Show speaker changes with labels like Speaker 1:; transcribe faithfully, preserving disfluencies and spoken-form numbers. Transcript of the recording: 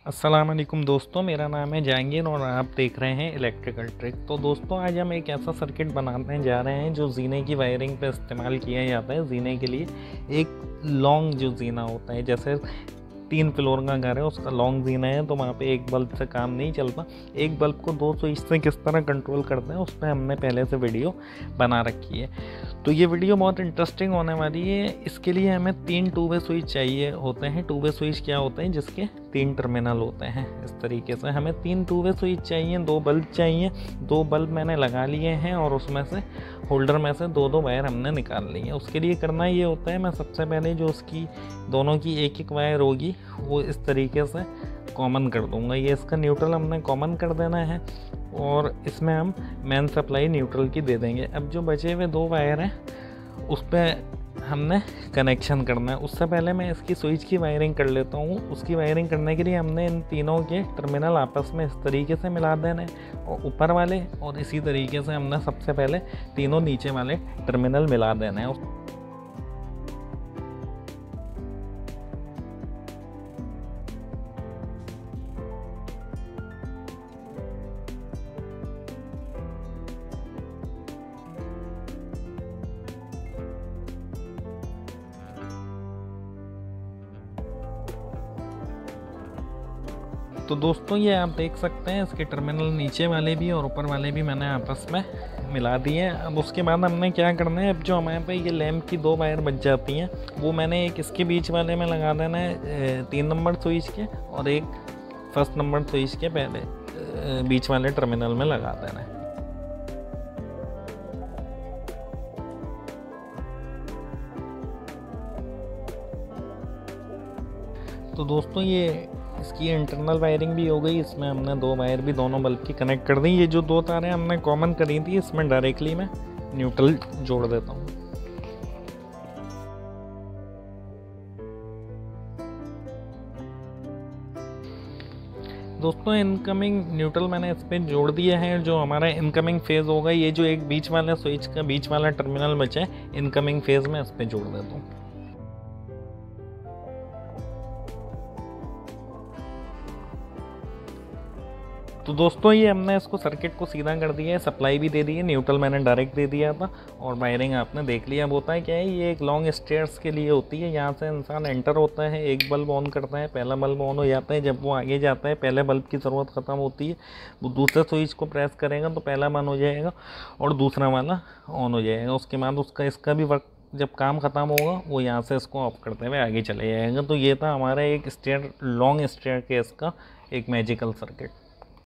Speaker 1: अस्सलाम वालेकुम दोस्तों, मेरा नाम है जहांगीर और आप देख रहे हैं इलेक्ट्रिकल ट्रिक। तो दोस्तों आज हम एक ऐसा सर्किट बनाने जा रहे हैं जो जीने की वायरिंग पे इस्तेमाल किया जाता है। जीने के लिए एक लॉन्ग जो जीना होता है, जैसे तीन फ्लोर का घर है उसका लॉन्ग जीना है तो वहाँ पे एक बल्ब से काम नहीं चलता। एक बल्ब को दो स्विच से किस तरह कंट्रोल करते हैं उस पर हमने पहले से वीडियो बना रखी है। तो ये वीडियो बहुत इंटरेस्टिंग होने वाली है। इसके लिए हमें तीन टू वे स्विच चाहिए होते हैं। टू वे स्विच क्या होते हैं? जिसके तीन टर्मिनल होते हैं। इस तरीके से हमें तीन टू वे स्विच चाहिए, दो बल्ब चाहिए। दो बल्ब मैंने लगा लिए हैं और उसमें से होल्डर में से दो दो वायर हमने निकाल ली है। उसके लिए करना ये होता है, मैं सबसे पहले जो उसकी दोनों की एक एक वायर होगी वो इस तरीके से कॉमन कर दूंगा। ये इसका न्यूट्रल हमने कॉमन कर देना है और इसमें हम मेन सप्लाई न्यूट्रल की दे देंगे। अब जो बचे हुए दो वायर हैं उस पर हमने कनेक्शन करना है। उससे पहले मैं इसकी स्विच की वायरिंग कर लेता हूँ। उसकी वायरिंग करने के लिए हमने इन तीनों के टर्मिनल आपस में इस तरीके से मिला देने और ऊपर वाले, और इसी तरीके से हमने सबसे पहले तीनों नीचे वाले टर्मिनल मिला देने हैं। तो दोस्तों ये आप देख सकते हैं इसके टर्मिनल नीचे वाले भी और ऊपर वाले भी मैंने आपस में मिला दिए हैं। अब उसके बाद हमने क्या करना है, अब जो हमारे पे ये लैंप की दो वायर बच जाती हैं वो मैंने एक इसके बीच वाले में लगा देना है तीन नंबर स्विच के, और एक फर्स्ट नंबर स्विच के पहले बीच वाले टर्मिनल में लगा देना है। तो दोस्तों ये इसकी इंटरनल वायरिंग भी हो गई। इसमें हमने दो वायर भी दोनों बल्ब की कनेक्ट कर दी। ये जो दो तारें हमने कॉमन करी थी इसमें डायरेक्टली मैं न्यूट्रल जोड़ देता हूँ। दोस्तों इनकमिंग न्यूट्रल मैंने इस पर जोड़ दिया है। जो हमारा इनकमिंग फेज़ होगा, ये जो एक बीच वाला स्विच का बीच वाला टर्मिनल बचा है, इनकमिंग फेज़ में इस पर जोड़ देता हूँ। तो दोस्तों ये हमने इसको सर्किट को सीधा कर दिया है, सप्लाई भी दे दी है, न्यूट्रल मैंने डायरेक्ट दे दिया था और वायरिंग आपने देख लिया। अब होता है क्या है, ये एक लॉन्ग स्टेयर्स के लिए होती है। यहाँ से इंसान एंटर होता है, एक बल्ब ऑन करता है, पहला बल्ब ऑन हो जाता है। जब वो आगे जाता है पहले बल्ब की ज़रूरत ख़त्म होती है, वो दूसरे स्विच को प्रेस करेगा तो पहला बंद हो जाएगा और दूसरा वाला ऑन हो जाएगा। उसके बाद उसका इसका भी वर्क जब काम ख़त्म होगा वो यहाँ से इसको ऑफ करते हुए आगे चले जाएगा। तो ये था हमारा एक स्टेयर लॉन्ग स्टेयर केस का एक मैजिकल सर्किट।